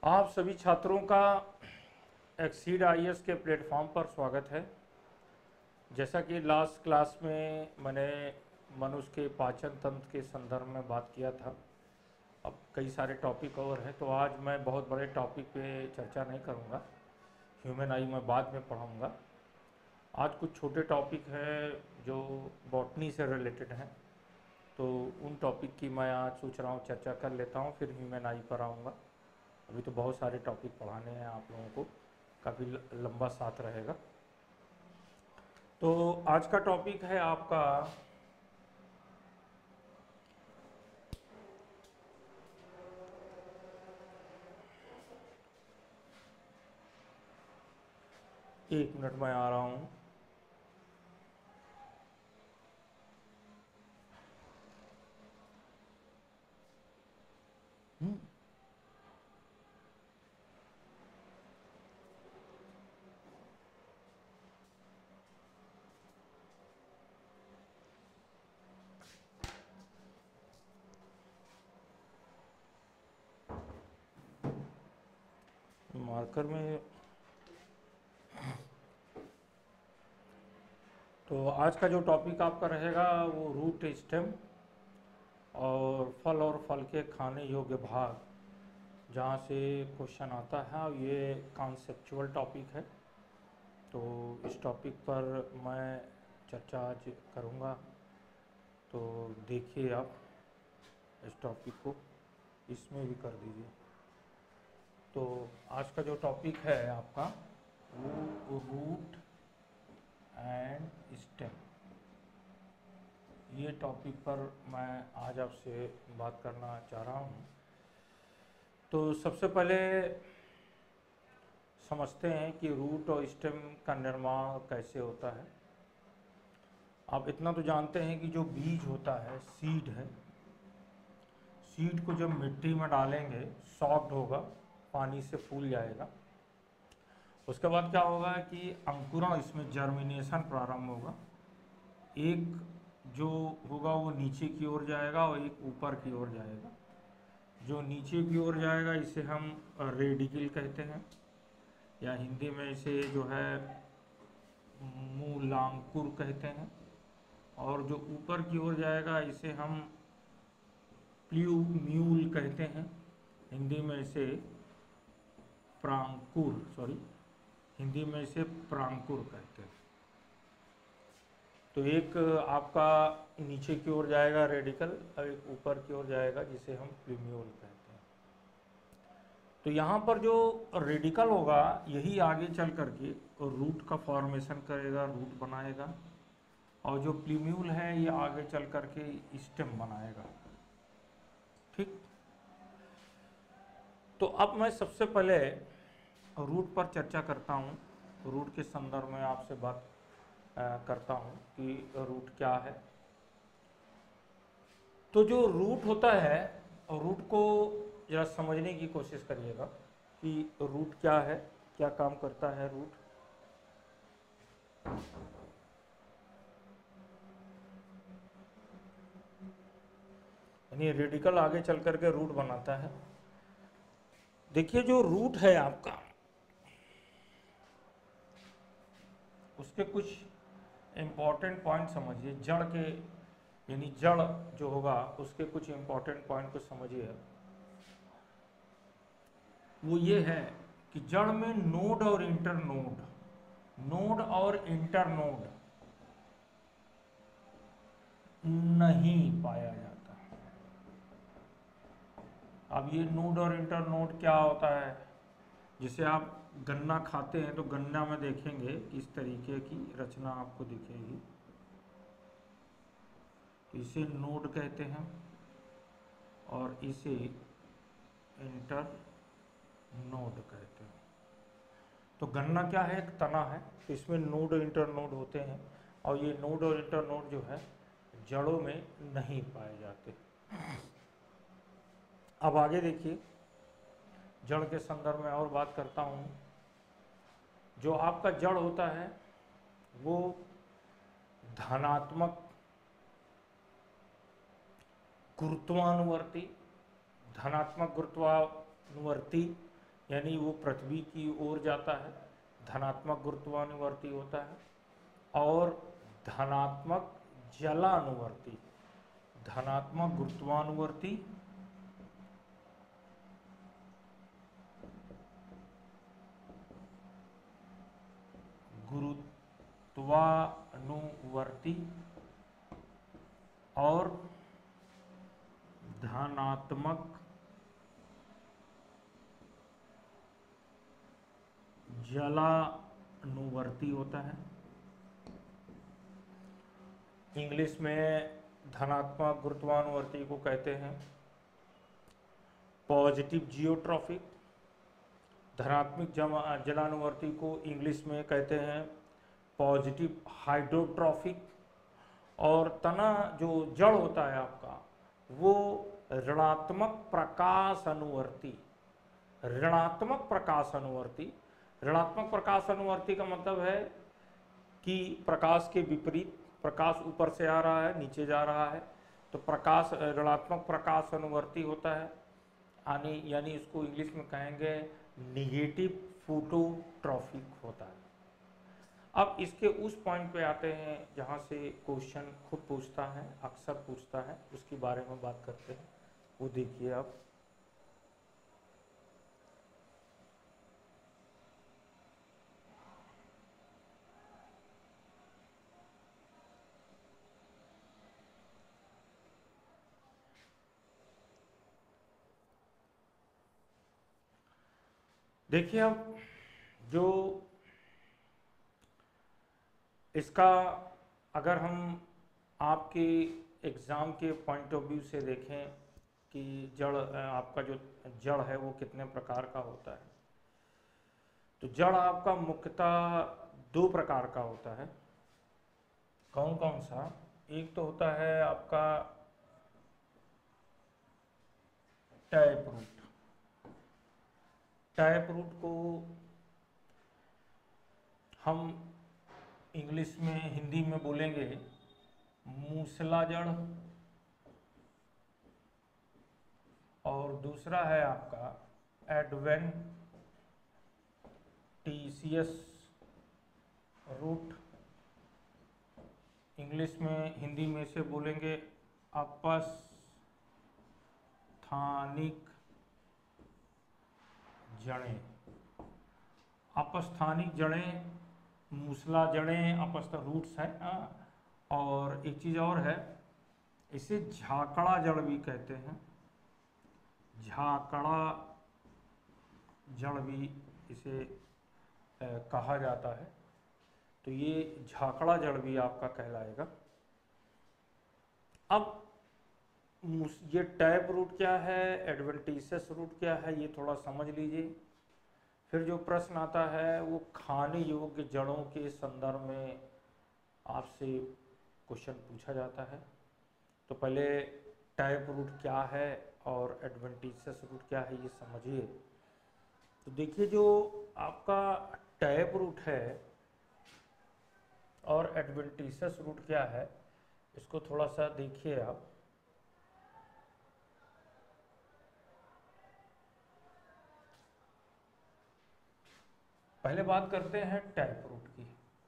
आप सभी छात्रों का एक्सीड आईएएस के प्लेटफॉर्म पर स्वागत है। जैसा कि लास्ट क्लास में मैंने मनुष्य के पाचन तंत्र के संदर्भ में बात किया था, अब कई सारे टॉपिक और हैं, तो आज मैं बहुत बड़े टॉपिक पे चर्चा नहीं करूँगा। ह्यूमन आई मैं बाद में पढ़ाऊँगा। आज कुछ छोटे टॉपिक हैं जो बॉटनी से रिलेटेड हैं, तो उन टॉपिक की मैं आज सोच रहा हूँ चर्चा कर लेता हूँ, फिर ह्यूमन आई पर आऊँगा। अभी तो बहुत सारे टॉपिक पढ़ाने हैं आप लोगों को, काफ़ी लंबा साथ रहेगा। तो आज का टॉपिक है आपका एक मिनट में आ रहा हूँ। मार्कर में तो आज का जो टॉपिक आपका रहेगा वो रूट स्टेम और फल के खाने योग्य भाग, जहाँ से क्वेश्चन आता है। और ये कॉन्सेप्चुअल टॉपिक है, तो इस टॉपिक पर मैं चर्चा आज करूँगा। तो देखिए आप इस टॉपिक को इसमें भी कर दीजिए। तो आज का जो टॉपिक है आपका वो रूट एंड स्टेम, ये टॉपिक पर मैं आज आपसे बात करना चाह रहा हूँ। तो सबसे पहले समझते हैं कि रूट और स्टेम का निर्माण कैसे होता है। आप इतना तो जानते हैं कि जो बीज होता है, सीड है, सीड को जब मिट्टी में डालेंगे सॉफ्ट होगा, पानी से फूल जाएगा। उसके बाद क्या होगा कि अंकुरण, इसमें जर्मिनेशन प्रारंभ होगा। एक जो होगा वो नीचे की ओर जाएगा और एक ऊपर की ओर जाएगा। जो नीचे की ओर जाएगा इसे हम रेडिकल कहते हैं, या हिंदी में इसे जो है मूलांकुर कहते हैं। और जो ऊपर की ओर जाएगा इसे हम प्ल्यूम्यूल कहते हैं, हिंदी में इसे प्रांकुर, हिंदी में इसे प्रांकुर कहते हैं। तो एक आपका नीचे की ओर जाएगा रेडिकल और एक ऊपर की ओर जाएगा जिसे हम प्ल्यूम्यूल कहते हैं। तो यहाँ पर जो रेडिकल होगा यही आगे चल करके रूट का फॉर्मेशन करेगा, रूट बनाएगा। और जो प्ल्यूम्यूल है ये आगे चल करके स्टेम बनाएगा। ठीक। तो अब मैं सबसे पहले रूट पर चर्चा करता हूँ, रूट के संदर्भ में आपसे बात करता हूँ कि रूट क्या है। तो जो रूट होता है, रूट को जरा समझने की कोशिश करिएगा कि रूट क्या है, क्या काम करता है रूट। यानी रेडिकल आगे चल करके रूट बनाता है। देखिए जो रूट है आपका, उसके कुछ इम्पॉर्टेंट पॉइंट समझिए। जड़ के, यानी जड़ जो होगा उसके कुछ इम्पॉर्टेंट पॉइंट को समझिए। वो ये है कि जड़ में नोड और इंटर नोड, नोड और इंटर नोड नहीं पाया जाता। अब ये नोड और इंटर नोड क्या होता है? जैसे आप गन्ना खाते हैं तो गन्ना में देखेंगे इस तरीके की रचना आपको दिखेगी, तो इसे नोड कहते हैं और इसे इंटर नोड कहते हैं। तो गन्ना क्या है? एक तना है, तो इसमें नोड और इंटर नोड होते हैं, और ये नोड और इंटर नोड जो है जड़ों में नहीं पाए जाते। अब आगे देखिए, जड़ के संदर्भ में और बात करता हूँ। जो आपका जड़ होता है वो धनात्मक गुरुत्वानुवर्ती, धनात्मक गुरुत्वानुवर्ती यानी वो पृथ्वी की ओर जाता है, धनात्मक गुरुत्वानुवर्ती होता है, और धनात्मक जलानुवर्ती, धनात्मक गुरुत्वानुवर्ती गुरुत्वानुवर्ती और धनात्मक जलानुवर्ती होता है। इंग्लिश में धनात्मक गुरुत्वानुवर्ती को कहते हैं पॉजिटिव जियोट्रॉफिक, धनात्मक जलानुवर्ती को इंग्लिश में कहते हैं पॉजिटिव हाइड्रोट्रॉफिक, और तना जो जड़ होता है आपका वो ऋणात्मक प्रकाश अनुवर्ती, ऋणात्मक प्रकाश अनुवर्ती। ऋणात्मक प्रकाश अनुवर्ती का मतलब है कि प्रकाश के विपरीत, प्रकाश ऊपर से आ रहा है नीचे जा रहा है, तो प्रकाश ऋणात्मक प्रकाश अनुवर्ती होता है। यानी इसको इंग्लिश में कहेंगे निगेटिव फोटोट्रॉफिक होता है। अब इसके उस पॉइंट पे आते हैं जहाँ से क्वेश्चन खुद पूछता है, अक्सर पूछता है, उसके बारे में बात करते हैं। वो देखिए आप, देखिए अब जो इसका अगर हम आपके एग्ज़ाम के पॉइंट ऑफ व्यू से देखें कि जड़ आपका जो जड़ है वो कितने प्रकार का होता है, तो जड़ आपका मुख्यतः दो प्रकार का होता है। कौन कौन सा? एक तो होता है आपका टैप रूट। टैप रूट को हम इंग्लिश में, हिंदी में बोलेंगे मूसला जड़, और दूसरा है आपका एडवेंटिशियस रूट। इंग्लिश में, हिंदी में से बोलेंगे अपस्थानिक जड़ें। अपस्थानिक जड़ें, मूसला जड़ें, अपस्थ रूट्स हैं। और एक चीज़ और है, इसे झाकड़ा जड़ भी कहते हैं, झाकड़ा जड़ भी इसे कहा जाता है। तो ये झाकड़ा जड़ भी आपका कहलाएगा। अब ये टैप रूट क्या है, एडवेंटिशियस रूट क्या है, ये थोड़ा समझ लीजिए। फिर जो प्रश्न आता है वो खाने योग्य जड़ों के संदर्भ में आपसे क्वेश्चन पूछा जाता है। तो पहले टैप रूट क्या है और एडवेंटिशियस रूट क्या है ये समझिए। तो देखिए जो आपका टैप रूट है और एडवेंटिशियस रूट क्या है, इसको थोड़ा सा देखिए आप। पहले बात करते हैं टैप रूट की,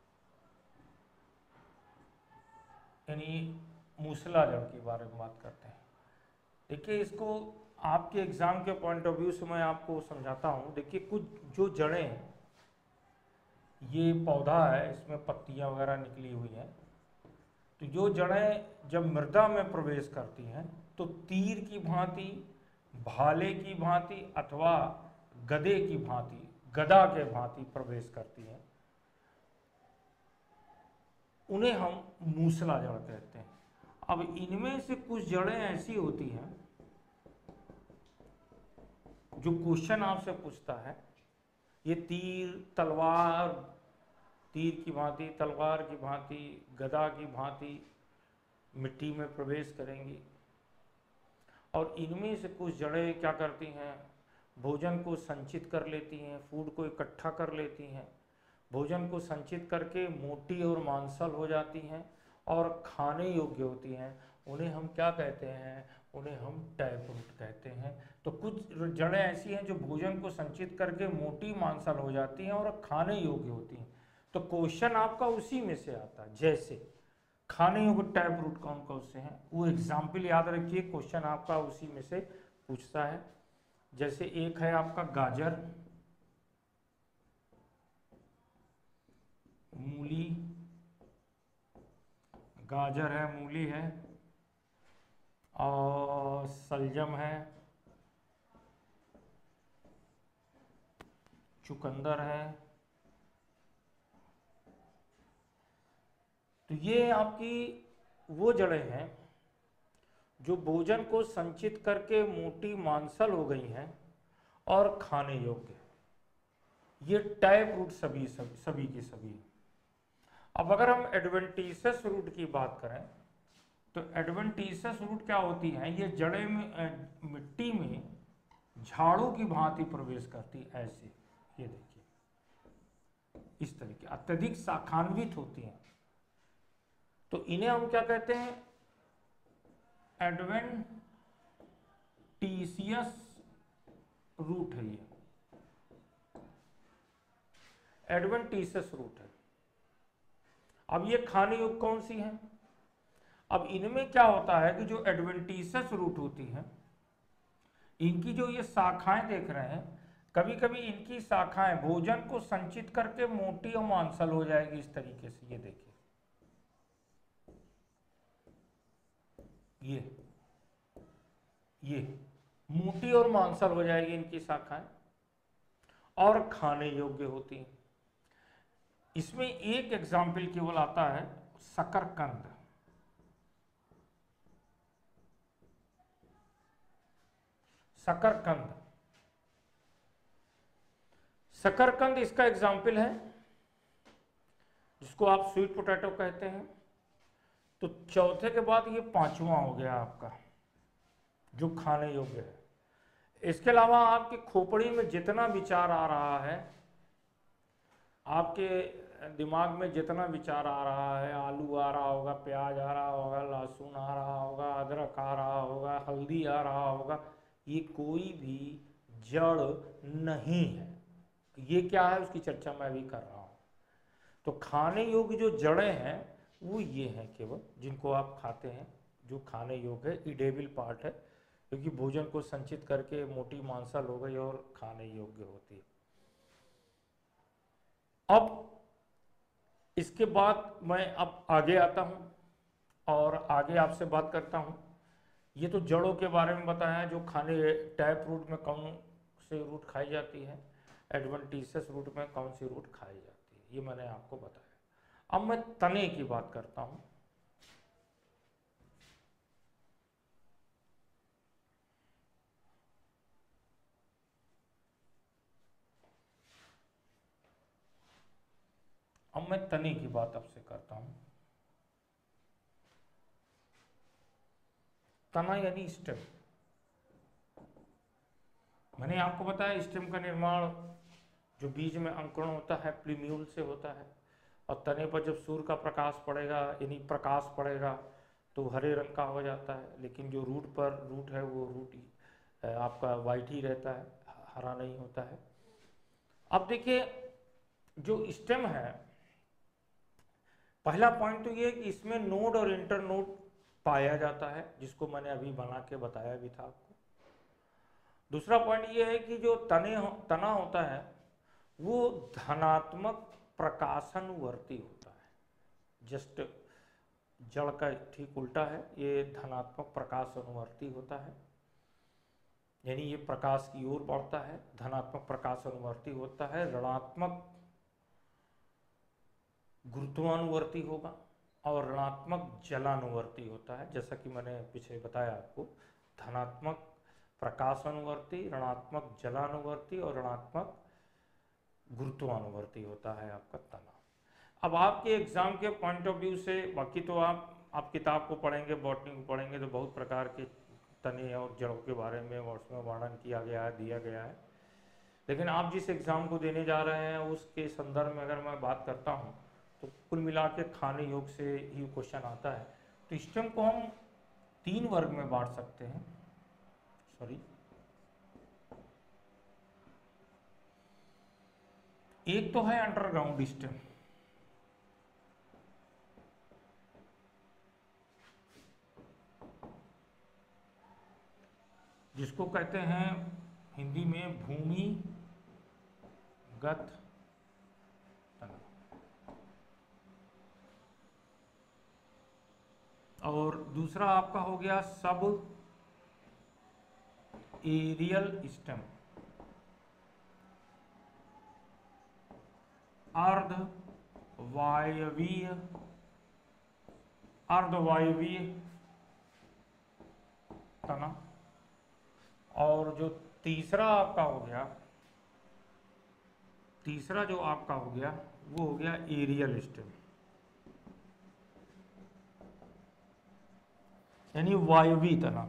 यानी मूसला जड़ के बारे में बात करते हैं। देखिए इसको आपके एग्जाम के पॉइंट ऑफ व्यू से मैं आपको समझाता हूँ। देखिए कुछ जो जड़ें, ये पौधा है, इसमें पत्तियाँ वगैरह निकली हुई हैं, तो जो जड़ें जब मृदा में प्रवेश करती हैं तो तीर की भांति, भाले की भांति अथवा गधे की भांति, गदा के भांति प्रवेश करती हैं, उन्हें हम मूसला जड़ कहते हैं। अब इनमें से कुछ जड़ें ऐसी होती हैं जो क्वेश्चन आपसे पूछता है, ये तीर, तलवार, तीर की भांति, तलवार की भांति, गदा की भांति मिट्टी में प्रवेश करेंगी। और इनमें से कुछ जड़ें क्या करती हैं, भोजन को संचित कर लेती हैं, फूड को इकट्ठा कर लेती हैं, भोजन को संचित करके मोटी और मांसल हो जाती हैं और खाने योग्य होती हैं। उन्हें हम क्या कहते हैं, उन्हें हम टैप रूट कहते हैं। तो कुछ जड़ें ऐसी हैं जो भोजन को संचित करके मोटी मांसल हो जाती हैं और खाने योग्य होती हैं। तो क्वेश्चन आपका उसी में से आता है, जैसे खाने योग्य टैप रूट कौन कौन से हैं, वो एग्जाम्पल याद रखिए, क्वेश्चन आपका उसी में से पूछता है। जैसे एक है आपका गाजर, मूली, गाजर है, मूली है, और सलजम है, चुकंदर है। तो ये आपकी वो जड़ें हैं जो भोजन को संचित करके मोटी मांसल हो गई हैं और खाने योग्य। ये टैप रूट सभी की सभी। अब अगर हम एडवेंटिशियस रूट की बात करें तो एडवेंटिशियस रूट क्या होती हैं, ये जड़ें में मिट्टी में झाड़ू की भांति प्रवेश करती, ऐसे ये देखिए इस तरीके, अत्यधिक शाखान्वित होती हैं। तो इन्हें हम क्या कहते हैं, एडवेंटिशियस रूट है, ये एडवेंटिशियस रूट है। अब ये खाने योग्य कौन सी हैं? अब इनमें क्या होता है कि जो एडवेंटिशियस रूट होती हैं, इनकी जो ये शाखाएं देख रहे हैं, कभी कभी इनकी शाखाएं भोजन को संचित करके मोटी और मांसल हो जाएगी इस तरीके से, ये देखिए ये मोटी और मांसल हो जाएगी इनकी शाखाएं और खाने योग्य होती हैं। इसमें एक एग्जाम्पल केवल आता है, शकरकंद। शकरकंद, शकरकंद इसका एग्जाम्पल है, जिसको आप स्वीट पोटैटो कहते हैं। तो चौथे के बाद ये पांचवा हो गया आपका जो खाने योग्य है। इसके अलावा आपकी खोपड़ी में जितना विचार आ रहा है, आपके दिमाग में जितना विचार आ रहा है, आलू आ रहा होगा, प्याज आ रहा होगा, लहसुन आ रहा होगा, अदरक आ रहा होगा, हल्दी आ रहा होगा, ये कोई भी जड़ नहीं है। ये क्या है उसकी चर्चा मैं अभी कर रहा हूँ। तो खाने योग्य जो जड़ें हैं वो ये हैं केवल, जिनको आप खाते हैं, जो खाने योग्य है, ईडेबल पार्ट है, क्योंकि भोजन को संचित करके मोटी मांसल हो गई और खाने योग्य होती है। अब इसके बाद मैं अब आगे आता हूँ और आगे आपसे बात करता हूँ। ये तो जड़ों के बारे में बताया, जो खाने टैप रूट में कौन से रूट खाई जाती है, एडवेंटिशियस रूट में कौन सी रूट खाई जाती है, ये मैंने आपको बताया। अब मैं तने की बात करता हूँ। अब मैं तने की बात आपसे करता हूँ। तना यानी स्टेम। मैंने आपको बताया स्टेम का निर्माण जो बीज में अंकुरण होता है प्लीम्यूल से होता है, और तने पर जब सूर्य का प्रकाश पड़ेगा, यानी प्रकाश पड़ेगा, तो हरे रंग का हो जाता है। लेकिन जो रूट है वो रूट आपका वाइट ही रहता है, हरा नहीं होता है। अब देखिए जो स्टेम है, पहला पॉइंट तो ये कि इसमें नोड और इंटरनोड पाया जाता है, जिसको मैंने अभी बना के बताया भी था आपको। दूसरा पॉइंट ये है कि जो तना होता है वो धनात्मक प्रकाशनवर्ती होता है। जस्ट जड़ का ठीक उल्टा है, ये धनात्मक प्रकाशनवर्ती होता है, यानी ये प्रकाश की ओर बढ़ता है, धनात्मक प्रकाशनवर्ती होता है, ऋणात्मक गुरुत्वानुवर्ती होगा और ऋणात्मक जलानुवर्ती होता है। जैसा कि मैंने पीछे बताया आपको, धनात्मक प्रकाशानुवर्ती, ऋणात्मक जलानुवर्ती और ऋणात्मक गुरुत्वानुवर्ती होता है आपका तना। अब आपके एग्जाम के पॉइंट ऑफ व्यू से, बाकी तो आप किताब को पढ़ेंगे, बॉटनी को पढ़ेंगे, तो बहुत प्रकार के तने और जड़ों के बारे में उसमें वर्णन किया गया है, दिया गया है। लेकिन आप जिस एग्ज़ाम को देने जा रहे हैं उसके संदर्भ में अगर मैं बात करता हूँ तो कुल मिला के खाने योग से ही क्वेश्चन आता है। तो स्टेम को हम 3 वर्ग में बांट सकते हैं। सॉरी, एक तो है अंडरग्राउंड स्टेम, जिसको कहते हैं हिंदी में भूमिगत तना, और दूसरा आपका हो गया सब एरियल स्टेम, अर्धवायवीय तना। और जो तीसरा आपका हो गया, तीसरा जो आपका हो गया वो हो गया एरियल स्टेम, यानी वायवीय तना।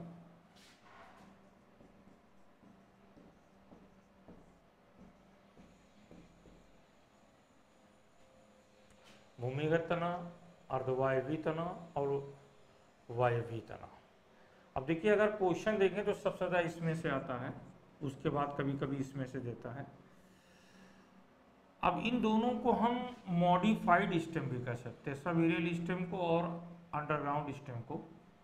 भूमिगत तना, अर्धवायवीय तना और वायवीय तना। अब देखिए, अगर क्वेश्चन देखें तो सबसे ज़्यादा इसमें से आता है, उसके बाद कभी कभी इसमें से देता है। अब इन दोनों को हम मॉडिफाइड स्टेम भी कह सकते हैं, सब एरियल स्टेम को और अंडरग्राउंड स्टेम को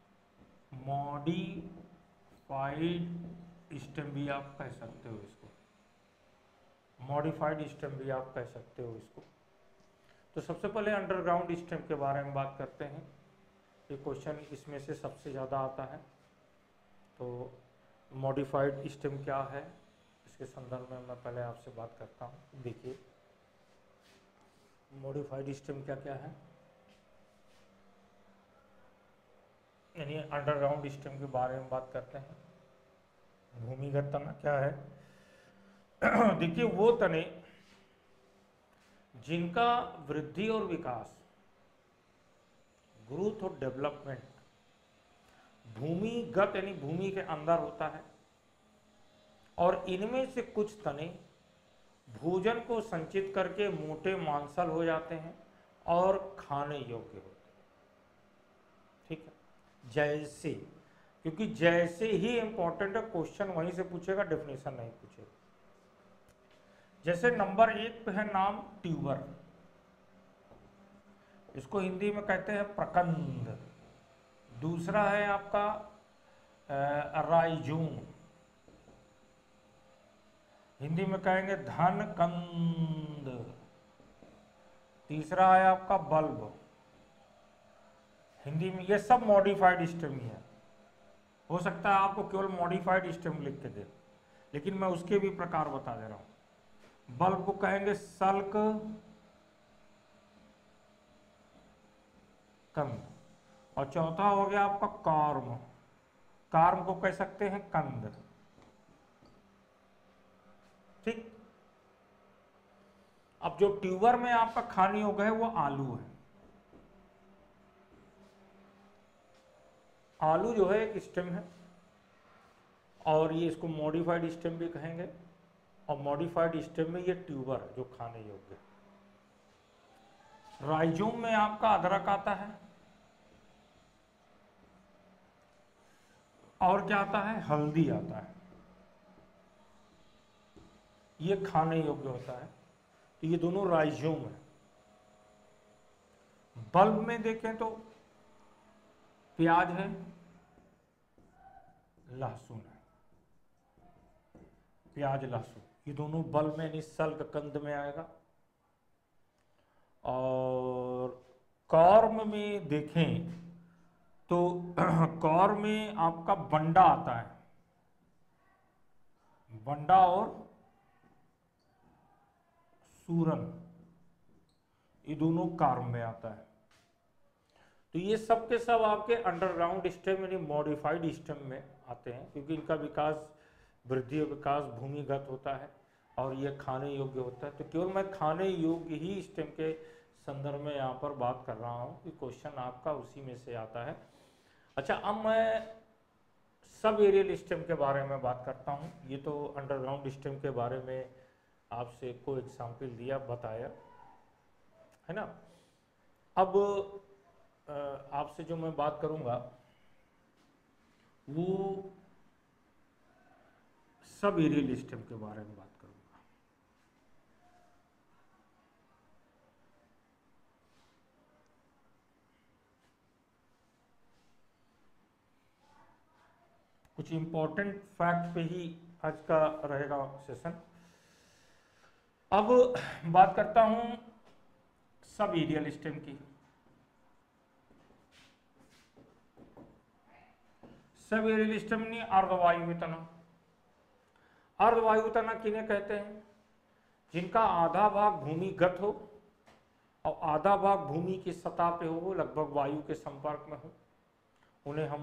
मॉडिफाइड स्टेम भी आप कह सकते हो। इसको मॉडिफाइड स्टेम भी आप कह सकते हो इसको। तो सबसे पहले अंडरग्राउंड स्टेम के बारे में बात करते हैं। ये क्वेश्चन इसमें से सबसे ज़्यादा आता है। तो मॉडिफाइड स्टेम क्या है, इसके संदर्भ में मैं पहले आपसे बात करता हूँ। देखिए, मॉडिफाइड स्टेम क्या क्या है, यानी अंडरग्राउंड स्टेम के बारे में बात करते हैं। भूमिगत तना क्या है? देखिए, वो तने जिनका वृद्धि और विकास, ग्रोथ और डेवलपमेंट भूमिगत यानी भूमि के अंदर होता है, और इनमें से कुछ तने भोजन को संचित करके मोटे मांसल हो जाते हैं और खाने योग्य होते हैं। ठीक है, जैसे, क्योंकि जैसे ही इंपॉर्टेंट है, क्वेश्चन वहीं से पूछेगा, डेफिनेशन नहीं पूछेगा। जैसे नंबर 1 पे है नाम ट्यूबर, इसको हिंदी में कहते हैं प्रकंद। दूसरा है आपका राइजोम, हिंदी में कहेंगे धन कंद। तीसरा है आपका बल्ब, हिंदी में। ये सब मॉडिफाइड स्टेम ही है। हो सकता है आपको केवल मॉडिफाइड स्टेम लिख के दे, लेकिन मैं उसके भी प्रकार बता दे रहा हूं। बल्ब को कहेंगे सल्क कंद, और चौथा हो गया आपका कार्म, कार्म को कह सकते हैं कंद। ठीक। अब जो ट्यूबर में आपका खाने योग्य है वो आलू है। आलू जो है एक स्टेम है, और ये इसको मॉडिफाइड स्टेम भी कहेंगे, और मॉडिफाइड स्टेम में ये ट्यूबर है जो खाने योग्य है। राइजोम में आपका अदरक आता है, और क्या आता है, हल्दी आता है, ये खाने योग्य होता है। तो ये दोनों राइजोम है। बल्ब में देखें तो प्याज है, लहसुन है, प्याज लहसुन, ये दोनों बल्ब में यानी सल्क कंद में आएगा। और कॉर्म में देखें तो कॉर्म में आपका बंडा आता है, बंडा और सूरन, ये दोनों कॉर्म में आता है। तो ये सब के सब आपके अंडरग्राउंड स्टेम यानी मॉडिफाइड स्टेम में आते हैं, क्योंकि इनका विकास, वृद्धि और विकास भूमिगत होता है और ये खाने योग्य होता है। तो केवल मैं खाने योग्य ही स्टेम के संदर्भ में यहाँ पर बात कर रहा हूँ कि क्वेश्चन आपका उसी में से आता है। अच्छा, अब मैं सब एरियल स्टेम के बारे में बात करता हूँ। ये तो अंडरग्राउंड स्टेम के बारे में आपसे को एग्जाम्पल दिया, बताया है ना। अब आपसे जो मैं बात करूँगा वो सब एरियल स्टेम के बारे में बात करूंगा। कुछ इंपॉर्टेंट फैक्ट पे ही आज का रहेगा सेशन। अब बात करता हूं सब एरियल स्टेम की। सब एरियल स्टेम ने अर्धवायु तना। अर्धवायु तना किन्हें कहते हैं? जिनका आधा भाग भूमिगत हो और आधा भाग भूमि की सतह पे हो, लगभग वायु के संपर्क में हो, उन्हें हम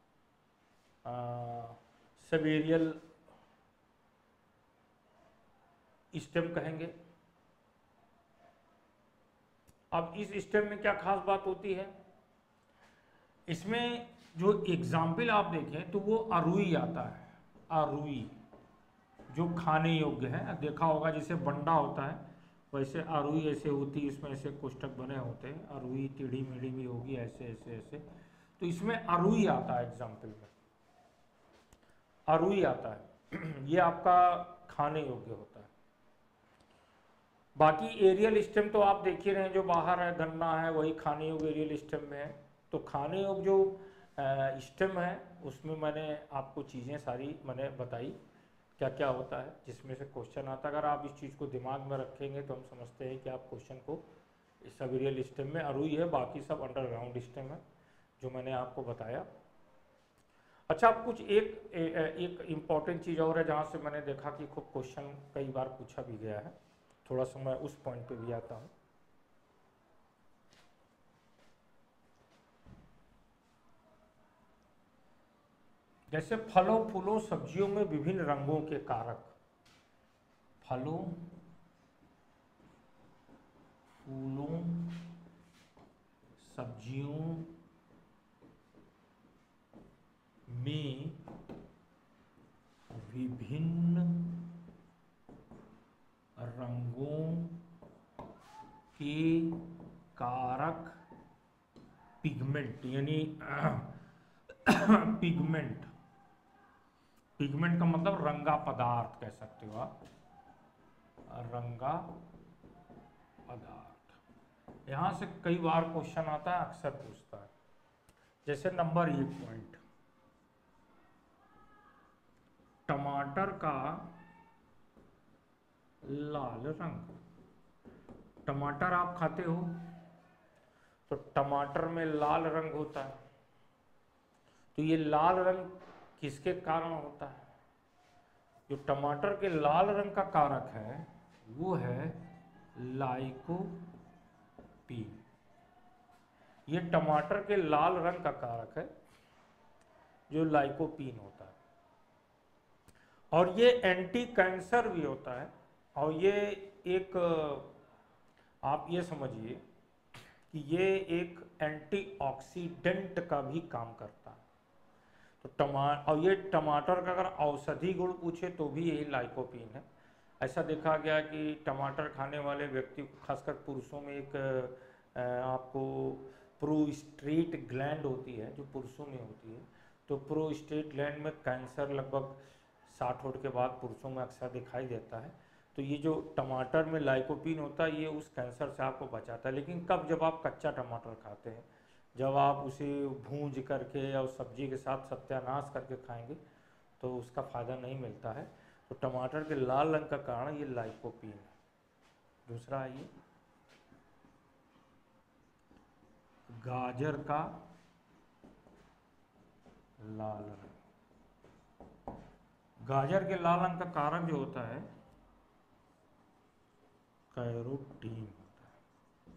सब एरियल स्टेम कहेंगे। अब इस स्टेम में क्या खास बात होती है? इसमें जो एग्जाम्पल आप देखें तो वो अरुई आता है। अरुई जो खाने योग्य है, देखा होगा जैसे बंडा होता है वैसे अरुई ऐसे होती है, इसमें ऐसे कोष्ठक बने होते हैं। अरुई टेढ़ी मेढ़ी भी होगी, ऐसे ऐसे ऐसे, तो इसमें अरुई आता है एग्जाम्पल में, अरुई आता है। ये आपका खाने योग्य होता है। बाकी एरियल स्टेम तो आप देख ही रहे हैं, जो बाहर है गन्ना है वही खाने योग्य एरियल स्टेम में है। तो खाने योग्य जो स्टेम है उसमें मैंने आपको चीज़ें सारी मैंने बताई क्या क्या होता है, जिसमें से क्वेश्चन आता है। अगर आप इस चीज़ को दिमाग में रखेंगे तो हम समझते हैं कि आप क्वेश्चन को सब एरियल स्टेम में अरुई है, बाकी सब अंडरग्राउंड स्टेम है जो मैंने आपको बताया। अच्छा, अब कुछ एक इम्पॉर्टेंट चीज़ और है जहाँ से मैंने देखा कि खूब क्वेश्चन कई बार पूछा भी गया है, थोड़ा सा मैं उस पॉइंट पे भी आता हूँ। जैसे फलों फूलों सब्जियों में विभिन्न रंगों के कारक। फलों फूलों सब्जियों में विभिन्न रंगों के कारक पिगमेंट, यानी पिगमेंट, पिगमेंट का मतलब रंगा पदार्थ कह सकते हो आप, रंगा पदार्थ। यहां से कई बार क्वेश्चन आता है, अक्सर पूछता है। जैसे नंबर 1 पॉइंट, टमाटर का लाल रंग। टमाटर आप खाते हो तो टमाटर में लाल रंग होता है, तो ये लाल रंग किसके कारण होता है? जो टमाटर के लाल रंग का कारक है वो है लाइकोपीन। ये टमाटर के लाल रंग का कारक है जो लाइकोपीन होता है, और ये एंटी कैंसर भी होता है। और ये एक, आप ये समझिए कि ये एक एंटीऑक्सीडेंट का भी काम करता है। तो और ये टमाटर का अगर औषधि गुण पूछे तो भी यही लाइकोपीन है। ऐसा देखा गया कि टमाटर खाने वाले व्यक्ति को, खासकर पुरुषों में, एक आपको प्रोस्टेट ग्लैंड होती है जो पुरुषों में होती है, तो प्रोस्टेट ग्लैंड में कैंसर लगभग 60 वर्ष के बाद पुरुषों में अक्सर दिखाई देता है। तो ये जो टमाटर में लाइकोपीन होता है ये उस कैंसर से आपको बचाता है। लेकिन कब? जब आप कच्चा टमाटर खाते हैं, जब आप उसे भूंज करके और सब्जी के साथ सत्यानाश करके खाएंगे तो उसका फ़ायदा नहीं मिलता है। तो टमाटर के लाल रंग का कारण ये लाइकोपीन है। दूसरा आइए, गाजर का लाल रंग। गाजर के लाल रंग का कारण जो होता है कैरोटीन होता है।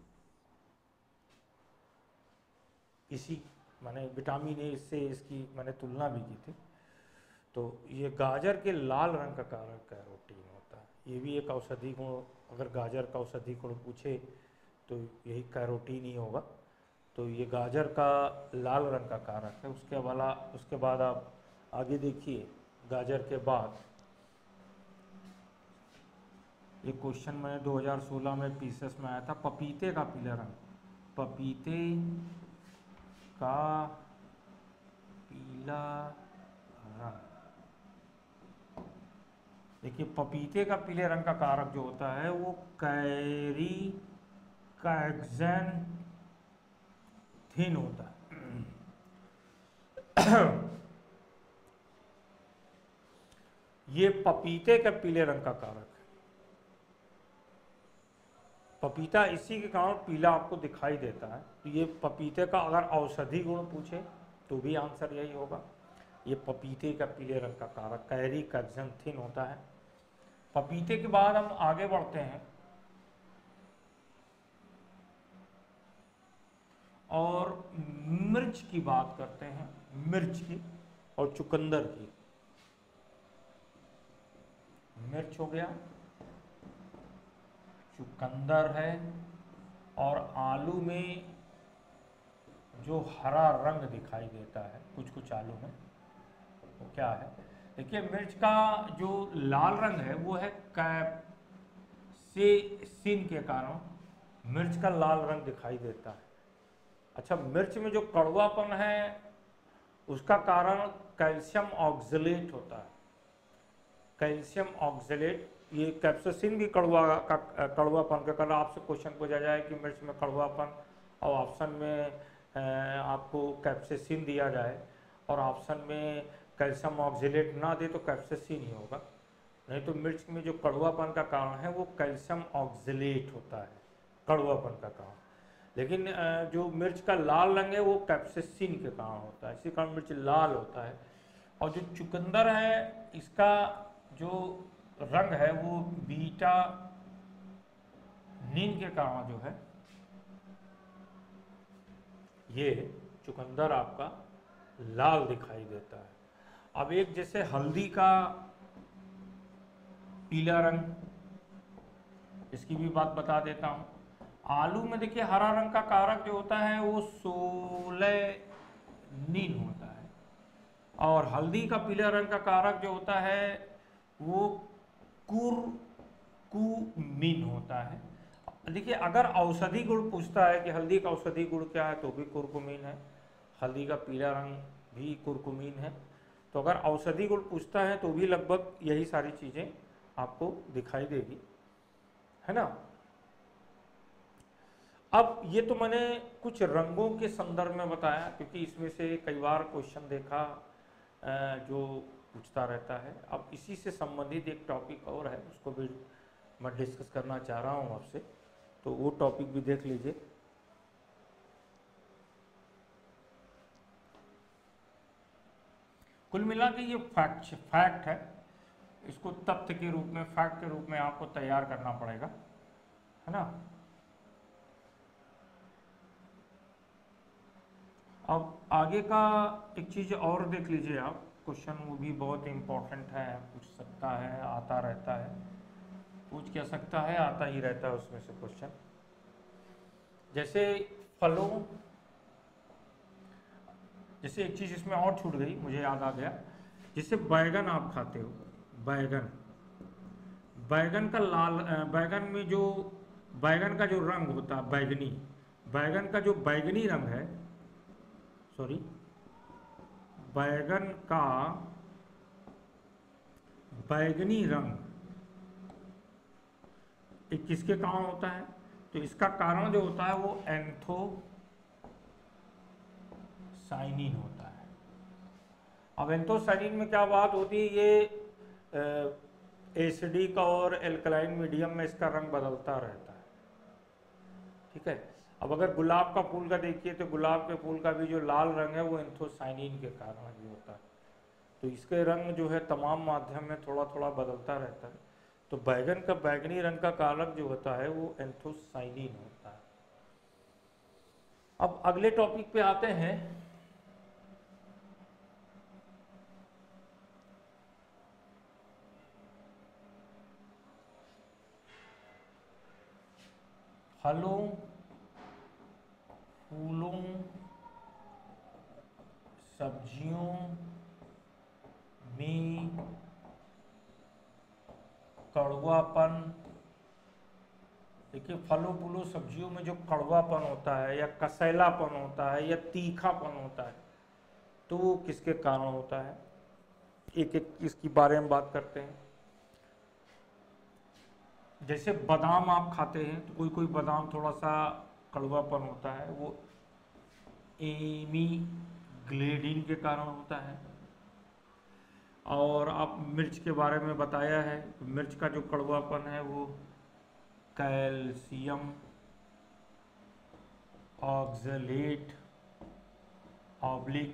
इसी मैंने विटामिन ए से इसकी मैंने तुलना भी की थी। तो ये गाजर के लाल रंग का कारण कैरोटीन होता है। ये भी एक औषधि गुण, अगर गाजर का औषधि गुण पूछे तो यही कैरोटीन ही होगा। तो ये गाजर का लाल रंग का कारक है। उसके बाद आप आगे देखिए, गाजर के बाद ये क्वेश्चन मैंने 2016 में पीसीएस में आया था, पपीते का पीला रंग। पपीते का पीला देखिए पपीते का पीले रंग का कारक जो होता है वो कैरी कैक्सेंथिन होता है। ये पपीते के पीले रंग का कारक है। पपीता इसी के कारण पीला आपको दिखाई देता है। तो ये पपीते का अगर औषधि गुण पूछे तो भी आंसर यही होगा। ये पपीते का पीले रंग का कारक कैरी कैक्सेंथिन होता है। पपीते के बाद हम आगे बढ़ते हैं और मिर्च की बात करते हैं, मिर्च की और चुकंदर की। मिर्च हो गया, चुकंदर है, और आलू में जो हरा रंग दिखाई देता है कुछ कुछ आलू में, वो क्या है? देखिए मिर्च का जो लाल रंग है वो है कैप्सेसिन के कारण मिर्च का लाल रंग दिखाई देता है। अच्छा, मिर्च में जो कड़वापन है उसका कारण कैल्शियम ऑक्सलेट होता है। कैल्शियम ऑक्सलेट, ये कैप्सेसिन भी कड़वापन का कारण आपसे क्वेश्चन पूछा जाए कि मिर्च में कड़वापन और ऑप्शन में आपको कैप्सेसिन दिया जाए और ऑप्शन में कैल्शियम ऑक्सलेट ना दे तो कैप्सेसिन ही होगा। नहीं तो मिर्च में जो कड़वापन का कारण है वो कैल्शियम ऑक्सलेट होता है, कड़वापन का कारण। लेकिन जो मिर्च का लाल रंग है वो कैप्सेसिन के कारण होता है, इसी कारण मिर्च लाल होता है। और जो चुकंदर है इसका जो रंग है वो बीटा नीन के कारण जो है ये चुकंदर आपका लाल दिखाई देता है। अब एक जैसे हल्दी का पीला रंग, इसकी भी बात बता देता हूं। आलू में देखिए हरा रंग का कारक जो होता है वो सोलेनिन होता है, और हल्दी का पीला रंग का कारक जो होता है वो कुरकुमीन होता है। देखिए अगर औषधि गुण पूछता है कि हल्दी का औषधि गुण क्या है तो भी कुरकुमीन है, हल्दी का पीला रंग भी कुरकुमीन है। तो अगर औषधि गुण पूछता है तो भी लगभग यही सारी चीज़ें आपको दिखाई देगी, है ना। अब ये तो मैंने कुछ रंगों के संदर्भ में बताया, क्योंकि इसमें से कई बार क्वेश्चन देखा जो पूछता रहता है। अब इसी से संबंधित एक टॉपिक और है, उसको भी मैं डिस्कस करना चाह रहा हूँ आपसे, तो वो टॉपिक भी देख लीजिए। कुल मिला के ये फैक्ट है, इसको तथ्य के रूप में, फैक्ट के रूप में आपको तैयार करना पड़ेगा, है ना। अब आगे का एक चीज़ और देख लीजिए आप, क्वेश्चन वो भी बहुत इम्पोर्टेंट है, पूछ सकता है, आता रहता है, पूछ क्या सकता है, आता ही रहता है उसमें से क्वेश्चन। जैसे फलों, जैसे एक चीज़ इसमें और छूट गई, मुझे याद आ गया, जैसे बैगन आप खाते हो, बैगन, बैगन का लाल, बैगन में जो बैगन का जो रंग होता है बैगनी, बैगन का जो बैगनी रंग है, सॉरी, बैगन का बैगनी रंग एक किसके कारण होता है? तो इसका कारण जो होता है वो एंथोसाइनिन होता है। अब एंथोसाइनिन में क्या बात होती है, ये एसिडिक और एल्कलाइन मीडियम में इसका रंग बदलता रहता है, ठीक है। अब अगर गुलाब का फूल का देखिए तो गुलाब के फूल का भी जो लाल रंग है वो एंथोसाइनिन के कारण भी होता है। तो इसके रंग जो है तमाम माध्यम में थोड़ा थोड़ा बदलता रहता है। तो बैगन का बैगनी रंग का कारक जो होता है वो एंथोसाइनिन होता है। अब अगले टॉपिक पे आते हैं। फलों, फूलों, सब्जियों में कड़वापन। देखिए फलों फूलों सब्जियों में जो कड़वापन होता है या कसैलापन होता है या तीखापन होता है तो वो किसके कारण होता है, एक एक इसकी बारे में बात करते हैं। जैसे बादाम आप खाते हैं तो कोई कोई बादाम थोड़ा सा कड़वापन होता है, वो एमीग्लेडिन के कारण होता है। और आप मिर्च के बारे में बताया है, मिर्च का जो कड़वापन है वो कैल्शियम ऑक्सलेट ऑब्लिक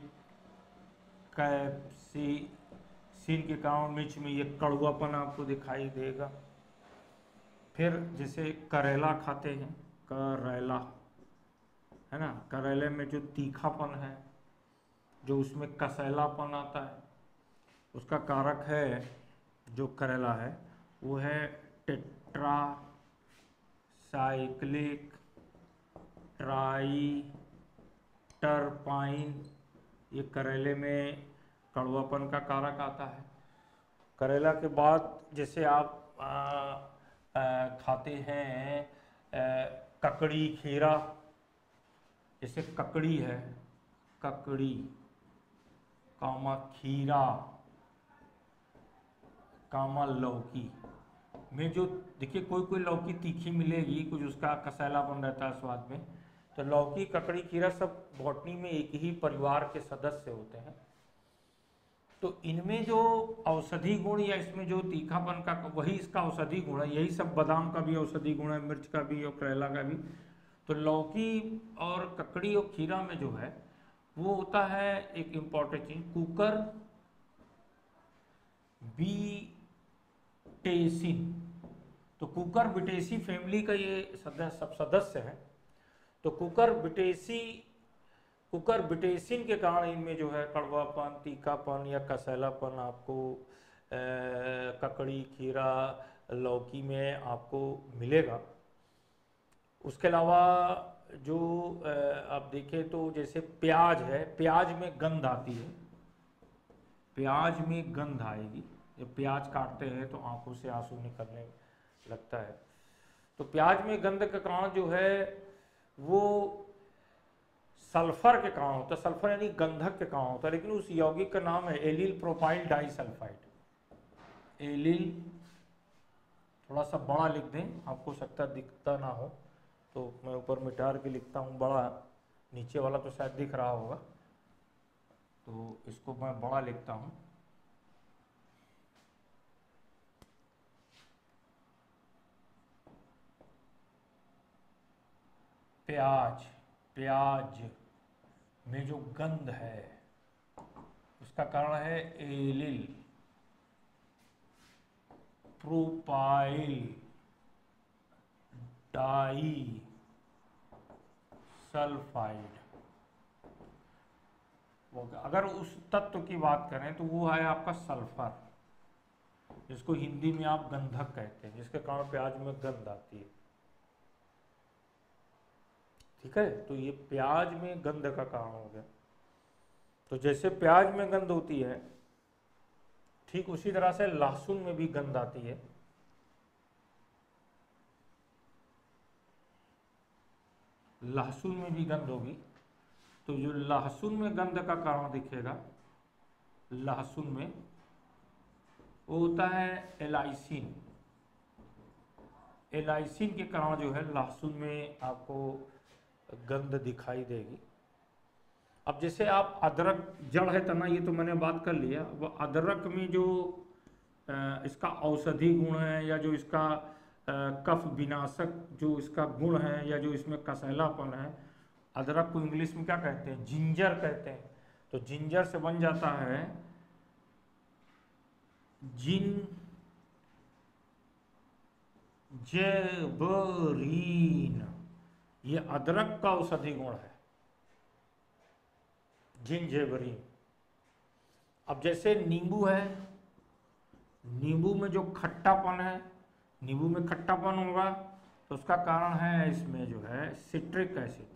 कैप्सिसिन के कारण मिर्च में ये कड़वापन आपको दिखाई देगा। फिर जैसे करेला खाते हैं, करेला है ना, करेले में जो तीखापन है, जो उसमें कसैलापन आता है, उसका कारक है जो करेला है वो है टेट्रासाइक्लिक ट्राइटरपाइन। ये करेले में कड़वापन का कारक आता है। करेला के बाद जैसे आप खाते हैं ककड़ी खीरा, जैसे ककड़ी है, ककड़ी कामा खीरा कामा लौकी में जो देखिए कोई कोई लौकी तीखी मिलेगी, कुछ उसका कसैलापन रहता है स्वाद में। तो लौकी ककड़ी खीरा सब बॉटनी में एक ही परिवार के सदस्य होते हैं। तो इनमें जो औषधि गुण या इसमें जो तीखापन का, वही इसका औषधि गुण है। यही सब बादाम का भी औषधि गुण है, मिर्च का भी और करेला का भी। तो लौकी और ककड़ी और खीरा में जो है वो होता है एक इम्पॉर्टेंट चीज, कुकर बीटेसिन। तो कुकर बिटेसी फैमिली का ये सब सदस्य है। तो कुकर बिटेसिन के कारण इनमें जो है कड़वापन, तीखापन या कसैलापन आपको ककड़ी खीरा लौकी में आपको मिलेगा। उसके अलावा जो आप देखें तो जैसे प्याज है, प्याज में गंध आती है, प्याज में गंध आएगी। जब प्याज काटते हैं तो आंखों से आंसू निकलने लगता है। तो प्याज में गंध का कारण जो है वो सल्फर के कारण होता है। सल्फर यानी गंधक के कारण होता है, लेकिन उस यौगिक का नाम है एलिल प्रोपाइल डाइसल्फाइड। एलिल थोड़ा सा बड़ा लिख दें, आपको सकता दिखता ना हो तो मैं ऊपर मिटार के लिखता हूँ बड़ा, नीचे वाला तो शायद दिख रहा होगा, तो इसको मैं बड़ा लिखता हूँ। प्याज में जो गंध है उसका कारण है एलिल प्रोपाइल डाई सल्फाइड। अगर उस तत्व की बात करें तो वो है आपका सल्फर, जिसको हिंदी में आप गंधक कहते हैं, जिसके कारण प्याज में गंध आती है। ठीक है, तो ये प्याज में गंध का कारण हो गया। तो जैसे प्याज में गंध होती है, ठीक उसी तरह से लहसुन में भी गंध आती है। लहसुन में भी गंध होगी। तो जो लहसुन में गंध का कारण दिखेगा लहसुन में, वो होता है एलाइसिन। एलाइसिन के कारण जो है लहसुन में आपको गंध दिखाई देगी। अब जैसे आप अदरक जड़ है तना, ये तो मैंने बात कर लिया। वो अदरक में जो इसका औषधि गुण है या जो इसका कफ विनाशक जो इसका गुण है या जो इसमें कसैलापन है, अदरक को इंग्लिश में क्या कहते हैं, जिंजर कहते हैं। तो जिंजर से बन जाता है जिंजेबरीन। ये अदरक का औषधि गुण है, जिंजेबरीन। अब जैसे नींबू है, नींबू में जो खट्टापन है, नींबू में खट्टापन होगा तो उसका कारण है इसमें जो है सिट्रिक एसिड।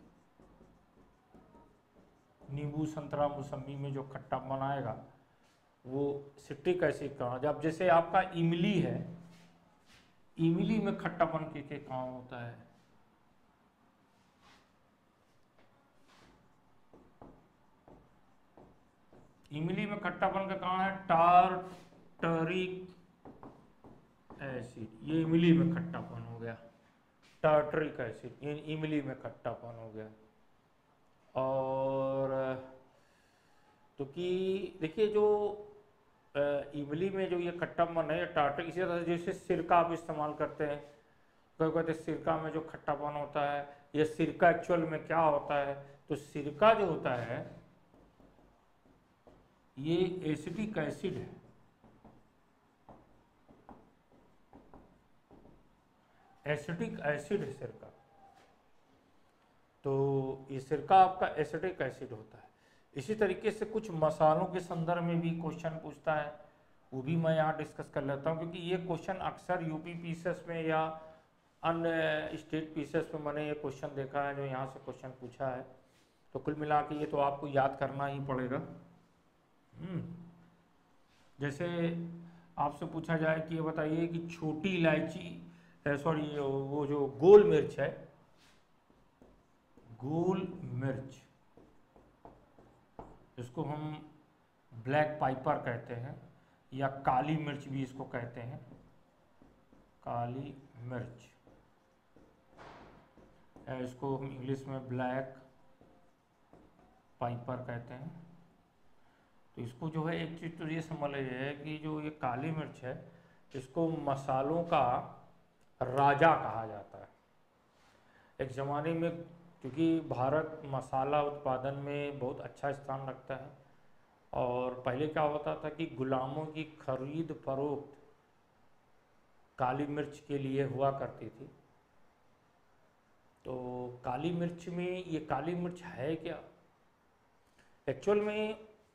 नींबू संतरा मौसमी में जो खट्टापन आएगा वो सिट्रिक एसिड का। जब जैसे आपका इमली है, इमली में खट्टापन के कारण होता है। इमली में खट्टापन का कारण है टार्टरिक एसिड, ये इमली में खट्टापन हो गया। टार्टरिक एसिड, ये इमली में खट्टापन हो गया। और तो कि देखिए जो इमली में जो ये खट्टापन है, टार्टरिक, इसी तरह से जैसे सिरका आप इस्तेमाल करते हैं, कोई कहते हैं सिरका में जो खट्टापन होता है, ये सिरका एक्चुअल में क्या होता है, तो सिरका जो होता है ये एसिटिक एसिड है। एसिटिक एसिड है सिरका, तो ये सिरका आपका एसिटिक एसिड होता है। इसी तरीके से कुछ मसालों के संदर्भ में भी क्वेश्चन पूछता है, वो भी मैं यहाँ डिस्कस कर लेता हूँ, क्योंकि ये क्वेश्चन अक्सर यूपी पीसीएस में या अन्य स्टेट पीसीएस में मैंने ये क्वेश्चन देखा है जो यहाँ से क्वेश्चन पूछा है। तो कुल मिला के ये तो आपको याद करना ही पड़ेगा। जैसे आपसे पूछा जाए कि ये बताइए कि छोटी इलायची, सॉरी वो जो गोल मिर्च है, गोल मिर्च, इसको हम ब्लैक पाइपर कहते हैं या काली मिर्च भी इसको कहते हैं, काली मिर्च, इसको हम इंग्लिश में ब्लैक पाइपर कहते हैं। तो इसको जो है एक चीज़ तो ये समझ लीजिए है कि जो ये काली मिर्च है, इसको मसालों का राजा कहा जाता है। एक ज़माने में, क्योंकि भारत मसाला उत्पादन में बहुत अच्छा स्थान रखता है, और पहले क्या होता था कि गुलामों की खरीद फरोख्त काली मिर्च के लिए हुआ करती थी। तो काली मिर्च में, ये काली मिर्च है क्या, एक्चुअल में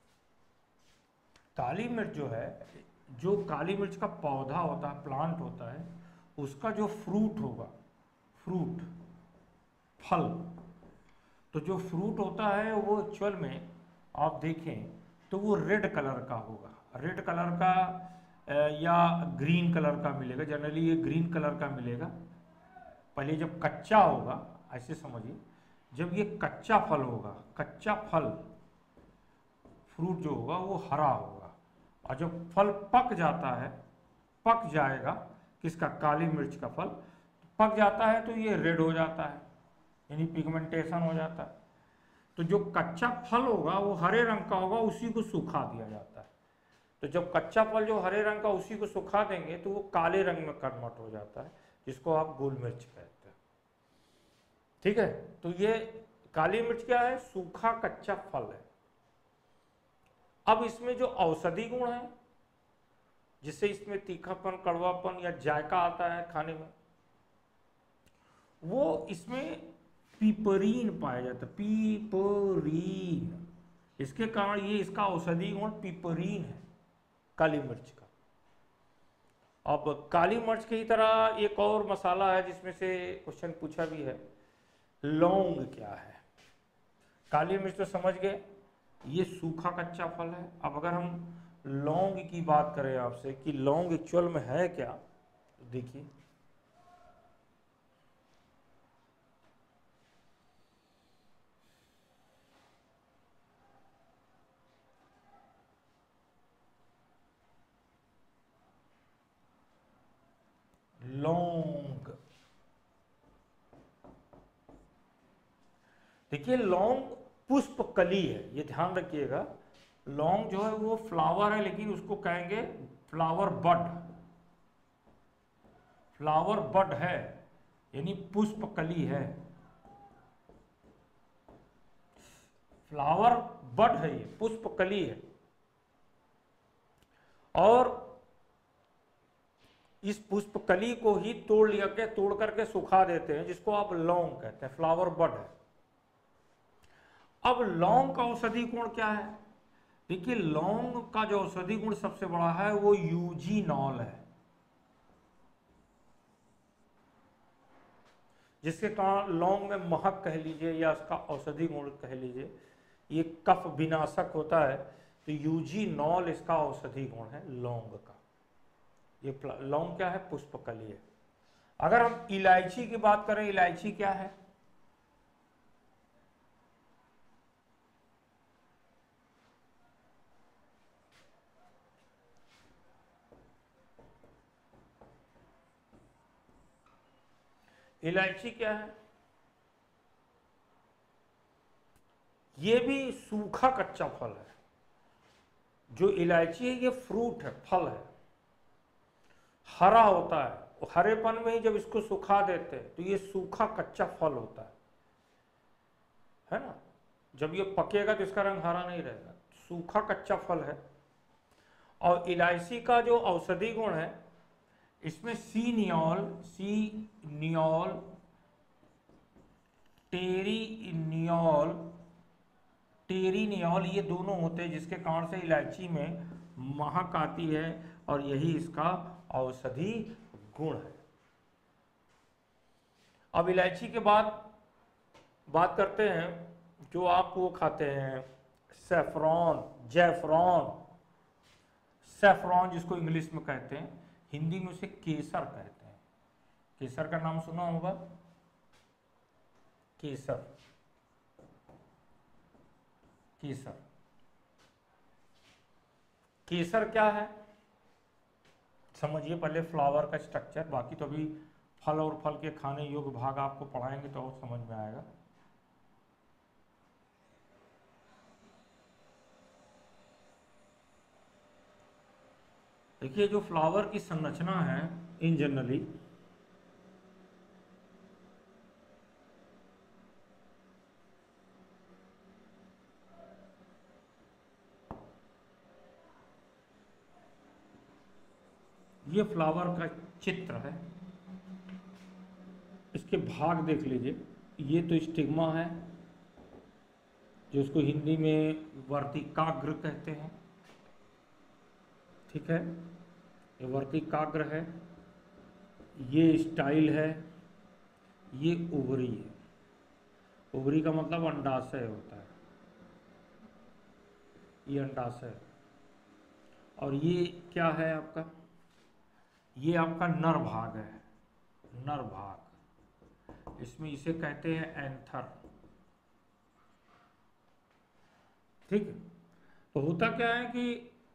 काली मिर्च जो है, जो काली मिर्च का पौधा होता है, प्लांट होता है, उसका जो फ्रूट होगा, फ्रूट, फल, तो जो फ्रूट होता है वो एक्चुअल में आप देखें तो वो रेड कलर का होगा, रेड कलर का या ग्रीन कलर का मिलेगा। जनरली ये ग्रीन कलर का मिलेगा। पहले जब कच्चा होगा, ऐसे समझिए, जब ये कच्चा फल होगा, कच्चा फल, फ्रूट जो होगा वो हरा होगा, और जब फल पक जाता है, पक जाएगा, किसका, काली मिर्च का फल पक जाता है, तो ये रेड हो जाता है, यानी पिगमेंटेशन हो जाता है। तो जो कच्चा फल होगा वो हरे रंग का होगा, उसी को सुखा दिया जाता है। तो जब कच्चा फल जो हरे रंग का, उसी को सुखा देंगे तो वो काले रंग में कन्वर्ट हो जाता है, जिसको आप गोल मिर्च कहते हैं। ठीक है, तो ये काली मिर्च क्या है, सूखा कच्चा फल है। अब इसमें जो औषधि गुण है, जिससे इसमें तीखापन, कड़वापन या जायका आता है खाने में, वो इसमें पिपरीन पाया जाता है, पिपरीन। इसके कारण ये इसका औषधि गुण पिपरीन है काली मिर्च का। अब काली मिर्च की तरह एक और मसाला है जिसमें से क्वेश्चन पूछा भी है, लौंग क्या है। काली मिर्च तो समझ गए, ये सूखा कच्चा फल है। अब अगर हम लौंग की बात करें आपसे कि लौंग एक्चुअल में है क्या, तो देखिए, लौंग, देखिए लौंग पुष्पकली है, ये ध्यान रखिएगा। लौंग जो है वो फ्लावर है, लेकिन उसको कहेंगे फ्लावर बड, फ्लावर बड है, यानी पुष्पकली है, फ्लावर बड है, ये पुष्पकली है। और इस पुष्पकली को ही तोड़ करके सुखा देते हैं, जिसको आप लौंग कहते हैं, फ्लावर बड है। अब लौंग का औषधि गुण क्या है, देखिए लौंग का जो औषधि गुण सबसे बड़ा है वो यूजीनॉल है, जिसके कारण लौंग में महक कह लीजिए या उसका औषधि गुण कह लीजिए, ये कफ विनाशक होता है। तो यूजीनॉल इसका औषधि गुण है लौंग का। ये लौंग क्या है, पुष्पकली है। अगर हम इलायची की बात करें, इलायची क्या है, इलायची क्या है? ये भी सूखा कच्चा फल है। जो इलायची है ये फ्रूट है, फल है, हरा होता है। हरेपन में ही जब इसको सुखा देते हैं तो ये सूखा कच्चा फल होता है ना। जब ये पकेगा तो इसका रंग हरा नहीं रहेगा, सूखा कच्चा फल है। और इलायची का जो औषधि गुण है, इसमें सीनियोल, टेरिनियोल ये दोनों होते हैं, जिसके कारण से इलायची में महक आती है और यही इसका औषधि गुण है। अब इलायची के बाद बात करते हैं जो आप वो खाते हैं, सैफरॉन जिसको इंग्लिश में कहते हैं, हिंदी में उसे केसर कहते हैं। केसर का नाम सुना होगा, केसर। केसर क्या है समझिए पहले, फ्लावर का स्ट्रक्चर। बाकी तो अभी फल और फल के खाने योग्य भाग आपको पढ़ाएंगे तो और समझ में आएगा। देखिए जो फ्लावर की संरचना है इन जनरली, ये फ्लावर का चित्र है। इसके भाग देख लीजिए। ये तो स्टिग्मा है, जो उसको हिंदी में वर्तिकाग्र कहते हैं, ठीक है। ये वर्तिकाग्र है, ये स्टाइल है, ये ओवरी है। ओवरी का मतलब अंडाशय होता है, ये अंडाशय। और ये क्या है आपका, ये आपका नर भाग है, नर भाग। इसमें इसे कहते हैं एंथर, ठीक। तो होता क्या है कि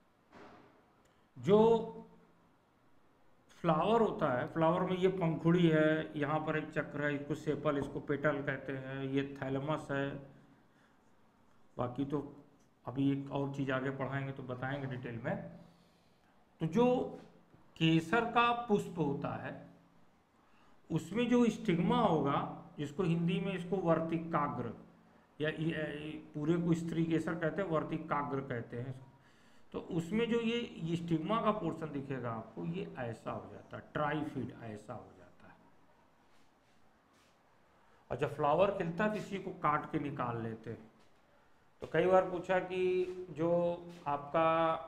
जो फ्लावर होता है, फ्लावर में ये पंखुड़ी है, यहाँ पर एक चक्र है, इसको सेपल, इसको पेटल कहते हैं, ये थैलमस है। बाकी तो अभी एक और चीज़ आगे पढ़ाएंगे तो बताएंगे डिटेल में। तो जो केसर का पुष्प होता है उसमें जो स्टिग्मा होगा, जिसको हिंदी में इसको वर्तिकाग्र या पूरे को स्त्री केसर कहते हैं, वर्तिकाग्र कहते हैं। तो उसमें जो ये स्टिग्मा का पोर्शन दिखेगा आपको, ये ऐसा हो जाता है, ट्राइफिड ऐसा हो जाता है। और जब फ्लावर खिलता है तो इसी को काट के निकाल लेते हैं। तो कई बार पूछा कि जो आपका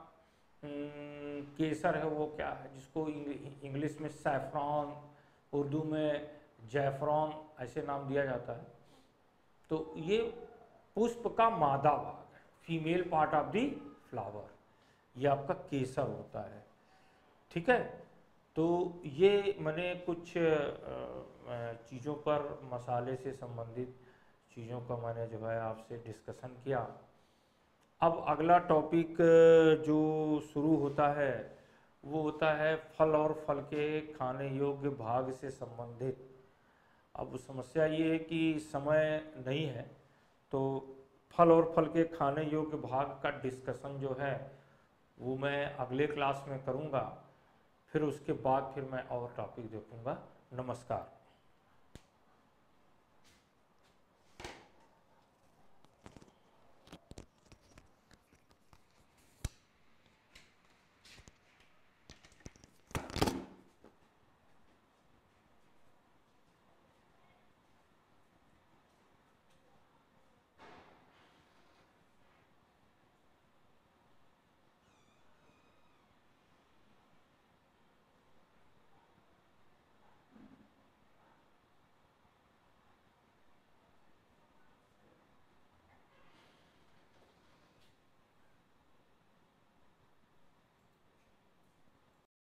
केसर है वो क्या है, जिसको इंग्लिश में सैफरॉन, उर्दू में जैफरॉन ऐसे नाम दिया जाता है। तो ये पुष्प का मादा भाग है, female part of the flower, ये आपका केसर होता है, ठीक है। तो ये मैंने कुछ चीज़ों पर, मसाले से संबंधित चीज़ों का मैंने जो है आपसे डिस्कशन किया। अब अगला टॉपिक जो शुरू होता है वो होता है फल और फल के खाने योग्य भाग से संबंधित। अब समस्या ये है कि समय नहीं है, तो फल और फल के खाने योग्य भाग का डिस्कशन जो है वो मैं अगले क्लास में करूँगा। फिर उसके बाद फिर मैं और टॉपिक देखूँगा। नमस्कार।